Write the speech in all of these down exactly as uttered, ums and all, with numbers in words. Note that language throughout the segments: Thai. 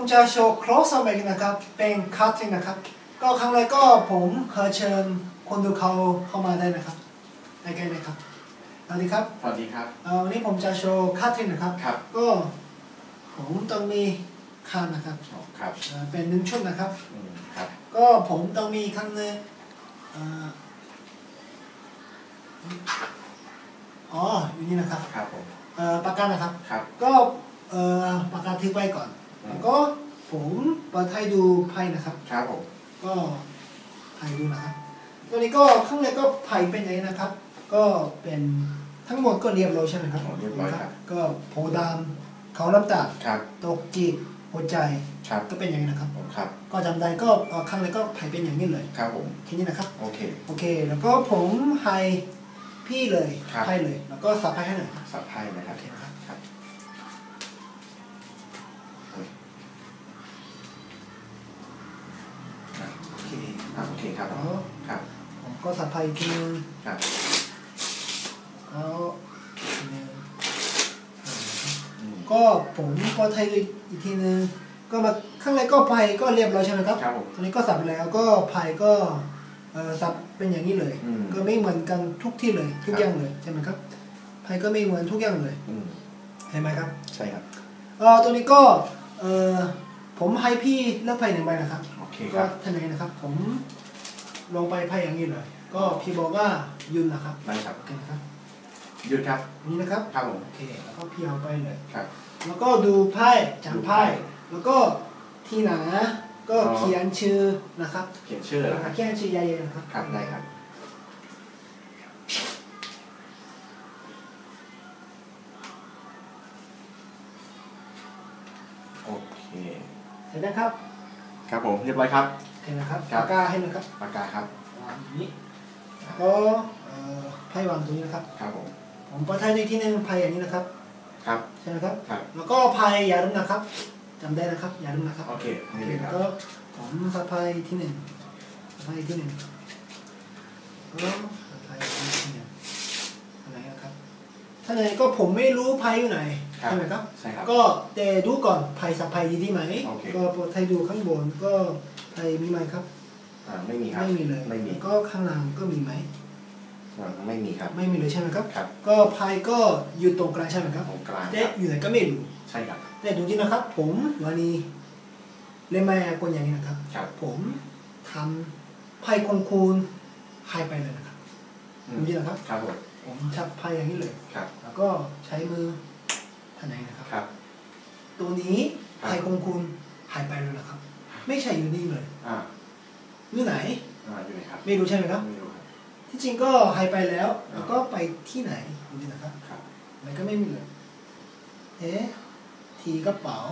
จะโชว์ close up นะครับเป็น cutting นะครับก็ครั้งแรกก็ผมขอเชิญคนดูเขาเข้ามาได้นะครับได้ไงนะครับสวัสดีครับสวัสดีครับวันนี้ผมจะโชว์ cutting นะครับครับก็ผมต้องมีคันนะครับครับเป็นหนึ่งชุดนะครับครับก็ผมต้องมีครั้งนึงอ๋ออยู่นี่นะครับครับผมปากกานะครับครับก็ปากกาทิ้งไว้ก่อนแล้วก็ผมเปิดให้ดูไพ่นะครับครับผมก็ไพ่ดูนะครับตัวนี้ก็ข้างในก็ไพ่เป็นอย่างนี้นะครับก็เป็นทั้งหมดก็เรียบร้อยใช่ไหมครับเรียบร้อยครับก็โพดามเขาลำตัดตกจีบหัวใจก็เป็นอย่างนี้นะครับครับก็จำได้ก็ข้างในก็ไพ่เป็นอย่างนี้เลยครับผมแค่นี้นะครับโอเคโอเคแล้วก็ผมให้พี่เลยไพ่เลยแล้วก็สับไพ่ให้หน่อยสับไพ่นะครับครับโอเคโอเคครับครับผมก็สับไพ่อีกทีนึงครับแล้วก็ผมก็ไทยอีกทีนึงก็มาข้างในก็ไพ่ก็เรียบร้อยใช่ไหมครับตอนนี้ก็สับแล้วก็ไพ่ก็สับเป็นอย่างนี้เลยก็ไม่เหมือนกันทุกที่เลยทุกอย่างเลยใช่ไหมครับไพ่ก็ไม่เหมือนทุกอย่างเลยเห็นไหมครับใช่ครับเออตัวนี้ก็เออผมให้พี่เลือกไพ่หนึ่งใบนะครับก็ท่านไหนนะครับผมลงไปไพ่อย่างนี้เลยก็พี่บอกว่ายืนนะครับได้ครับโอเคนะครับหยุดครับนี่นะครับครับผมโอเคแล้วก็พี่เอาไปเลยครับแล้วก็ดูไพ่จำไพ่แล้วก็ที่หนาก็เขียนชื่อนะครับเขียนชื่อนะครับเขียนชื่อใหญ่ๆนะครับครับได้ครับโอเคเห็นนะครับครับผมเรียบร้อยครับเห็นนะครับปากกาให้นะครับปากกาครับวางนี้ก็ไพ่วางตรงนี้นะครับครับผมผมเปิดไพ่ในที่นึงไพ่อย่างนี้นะครับครับใช่ไหมครับครับแล้วก็ไพ่อย่าลืมนะครับจำได้นะครับอย่าลืมนะครับโอเคโอเคแล้วก็ผมสับไพ่ที่หนึ่งไพ่ที่หนึ่งก็สับไพ่ที่หนึ่งอะไรนะครับถ้าไหนก็ผมไม่รู้ไพ่อยู่ไหนใช่ไหมครับใช่ครับก็แต่ดูก่อนไพ่สับไพ่ดีไหมก็เปิดไพ่ดูข้างบนก็ไพ่มีไหมครับอ่าไม่มีครับไม่มีเลยไม่มีก็ข้างล่างก็มีไหมไม่มีครับไม่มีเลยใช่ไหมครับครับก็ไพ่ก็อยู่ตรงกลางใช่ไหมครับตรงกลางแต่อยู่ไหนก็ไม่รู้ใช่ครับแต่ดูที่นะครับผมวันนี้เล่นมาคนอย่างนี้นะครับผมทำไพ่คงคูณหายไปเลยนะครับดูที่นะครับครับผมผมชับไพ่อย่างนี้เลยครับแล้วก็ใช้มือท่านไหนนะครับครับตัวนี้ไพ่คงคูณหายไปเลยนะครับไม่ใช่อยู่นี่เลยอ่าอยู่ไหนอ่าอยู่ไหนครับไม่รู้ใช่ไหมครับไม่รู้ครับที่จริงก็หายไปแล้วแล้วก็ไปที่ไหนดูที่นะครับครับมันก็ไม่มีเลยเอ๊ะทีกระเป๋า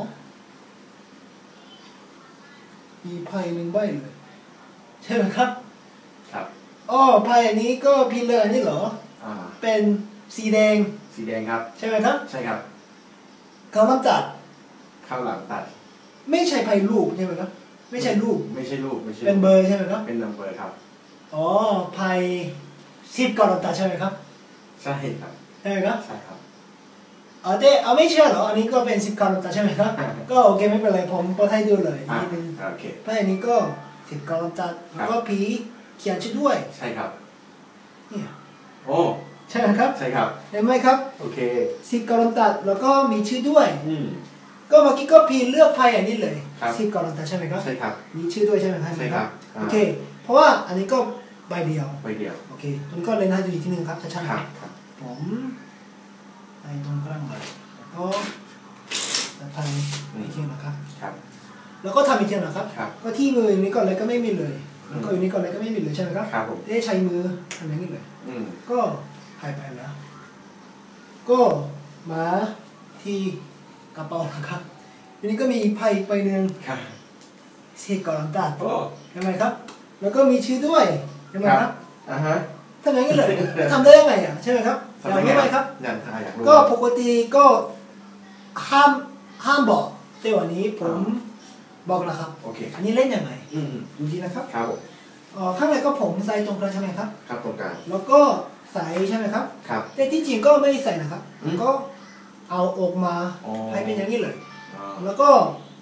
มีไพ่หนึ่งใบเลยใช่ไหมครับครับอ๋อไพ่อันนี้ก็พิลเลอร์นี่เหรออ่าเป็นสีแดงสีแดงครับใช่ไหมครับใช่ครับเขาต้องจัดข้างหลังตัดไม่ใช่ไพ่รูปใช่ไหมครับไม่ใช่รูปไม่ใช่รูปไม่ใช่เป็นเบอร์ใช่ไหมครับเป็นนัมเบอร์ครับอ๋อไพ่สิบก่อนตัดใช่ไหมครับใช่ครับใช่ไหมครับใช่ครับอ๋อแต่เอาไม่เชื่อเหรออันนี้ก็เป็นสิบก่อนตัดใช่ไหมครับก็โอเคไม่เป็นไรผมเปิดให้ดูเลยนิดนึงโอเคไพ่อันนี้ก็สิบก่อนตัดแล้วก็ผีเขียนชื่อด้วยใช่ครับเนี่ยโอ้ใช่ไหมครับใช่ครับเห็นไหมครับโอเคสิบก่อนตัดแล้วก็มีชื่อด้วยอืมก็เมื่อกี้ก็พีเลือกไพ่อันนี้เลยครับสิบก่อนตัดใช่ไหมครับใช่ครับมีชื่อด้วยใช่ไหมครับใช่ครับโอเคเพราะว่าอันนี้ก็ใบเดียวใบเดียวโอเคตัวนี้ก็เล่นให้ดูอีกทีนึงครับชัดๆครับผมไปตรงกลางเลยแล้วก็จะทำอีกทีนะครับครับแล้วก็ทำอีกทีนะครับก็ที่มืออย่างนี้ก่อนเลยก็ไม่มีเลยแล้วก็อย่างนี้ก่อนเลยก็ไม่มีเลยใช่ไหมครับครับผมได้ใช้มือทำอย่างนี้เลยก็หายไปแล้วก็มาที่กระเป๋านะครับทีนี้ก็มีไพ่ใบหนึ่งเศษก่อนตัดใช่ไหมครับแล้วก็มีชื่อด้วยใช่ไหมครับอ่าฮะทำอย่างนี้เลยทำได้ยังไงอ่ะใช่ไหมครับอย่างนี้ไหมครับก็ปกติก็ห้ามห้ามบอกแต่วันนี้ผมบอกแล้วครับโอเคอันนี้เล่นยังไงดูทีนะครับครับข้างในก็ผมใส่ตรงกลางใช่ไหมครับครับตรงกลางแล้วก็ใส่ใช่ไหมครับครับแต่ที่จริงก็ไม่ใส่นะครับก็เอาออกมาให้เป็นอย่างนี้เลยแล้วก็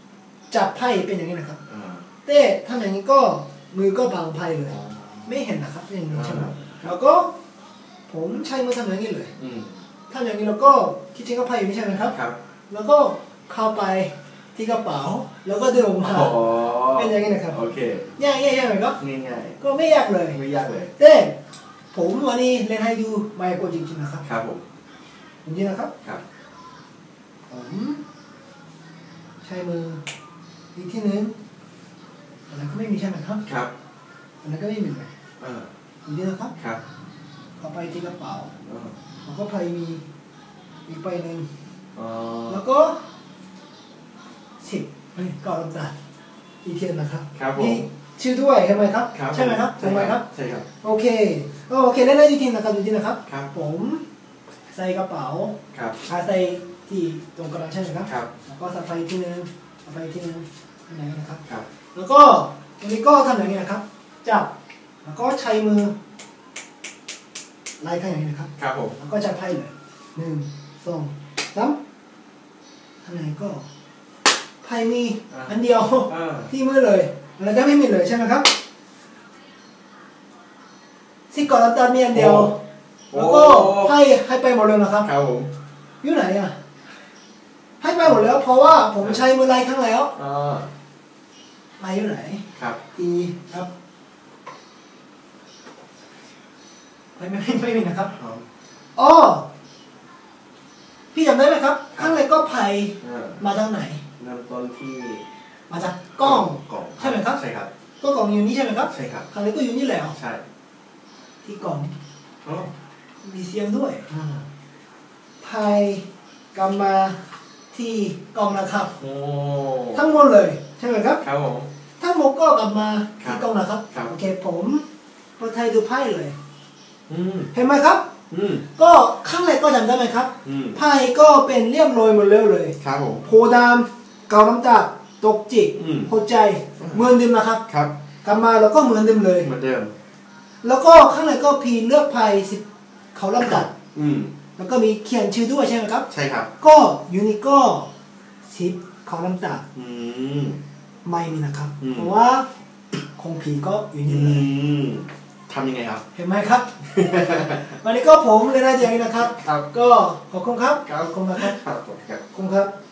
จับไพ่เป็นอย่างนี้นะครับอ่าเต้ทำอย่างนี้ก็มือก็บังไพ่เลย ไม่เห็นนะครับอย่างนี้ใช่ไหมแล้วก็ผมใช้มือทำอย่างนี้เลยอืมทำอย่างนี้แล้วก็ที่จริงก็ไพ่อยู่นี่ใช่ไหมครับครับแล้วก็เข้าไปที่กระเป๋าแล้วก็เดินออกมาอ๋อเป็นอย่างนี้นะครับโอเคยากยากยากไหมครับง่ายก็ไม่ยากเลยๆไม่ยากเลยเต้ผมวันนี้เล่นให้ดูไมโครจริงๆนะครับครับผมจริงๆนะครับครับผมใช้มืออีกที่หนึงอันนั้นก็ไม่มีใช่ไหมครับครับอันนั้นก็ไม่มีเลยเออจริงๆนะครับครับเข้าไปที่กระเป๋าเออแล้วก็ไพ่มีอีกใบหนึ่งอ๋อแล้วก็สิบเฮ้ยก่อนลำดับอีกทีนะครับครับผมนี่ชื่อด้วยใช่ไหมครับครับใช่ไหมครับถูกไหมครับใช่ครับโอเคโอเคเล่นได้จริงๆนะครับจริงๆนะครับครับผมใส่กระเป๋าครับอาใส่ที่ตรงกระดานใช่ไหมครับครับแล้วก็ใส่ไฟที่หนึงเอาไปที่หนึงอันไหนนะครับครับแล้วก็ตรงนี้ก็ทำอย่างนี้นะครับ จับ แล้วก็ใช้มือไล่ข้างอย่างนี้นะครับครับผมแล้วก็จับไพ่เลยหนึ่งสองสามทำอย่างนี้ก็ไพ่มีอันเดียวอ่าที่มือเลยแล้วก็ไม่มีเลยใช่ไหมครับที่ก่อนเราตัดมีอันเดียว แล้วก็ให้ให้ไปหมดเลยนะครับครับผมอยู่ไหนอ่ะให้ไปหมดแล้ว เพราะว่าผมใช้มือไล่ข้างแล้วอ่าไล่อยู่ไหนครับอีครับไม่ไม่ไม่ไม่มีนะครับอ๋ออ๋อพี่จำได้ไหมครับ ข้างในก็ไผ่อ่ามาจากไหนเริ่มต้นที่มาจากกล้องกล่องใช่ไหมครับใช่ครับก็กล่องอยู่นี่ใช่ไหมครับใช่ครับข้างในก็อยู่นี่แล้วใช่ที่กล่องอ๋อมีเสียงด้วยอ่าไผ่กลับมาที่กล่องนะครับโอ้ทั้งหมดเลยใช่ไหมครับครับผมทั้งหมดก็กลับมาครัที่บกล่องนะครับครับโอเคผมคนไทยดูไพ่เลยอืมเห็นไหมครับอืมก็ข้างในก็จำได้ไหมครับอืมไพ่ก็เป็นเรียบร้อยหมดแล้วเลยครับผมโพดามเกาน้ำตาตกจิกอืมหัวใจเหมือนเดิมนะครับครับกลับมาแล้วก็เหมือนเดิมเลยเหมือนเดิมแล้วก็ข้างในก็พีเลือกไพ่สิบเขาลำดับอืมแล้วก็มีเขียนชื่อด้วยใช่ไหมครับใช่ครับก็ยูนิก็สิบเขาลำดับอืมไม่มีนะครับอืมเพราะว่าคงผีก็อยู่อืนี่เลยมทำยังไงครับเห็นไหมครับ วันนี้ก็ผมเลยนได้อย่างนี้นะครับครับก็ขอบคุณครับครับขอบคุณนะครับครับผมครับขอบคุณครับ